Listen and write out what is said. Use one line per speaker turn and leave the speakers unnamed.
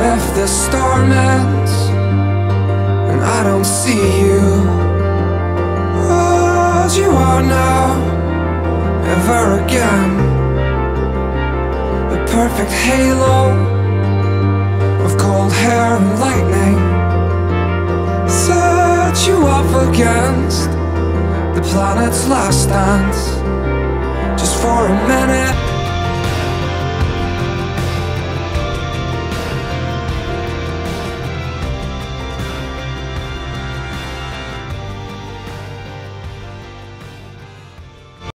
if the storm ends and I don't see you as you are now, ever again. The perfect halo of cold hair and lightning set you up against the planet's last dance, just for a minute.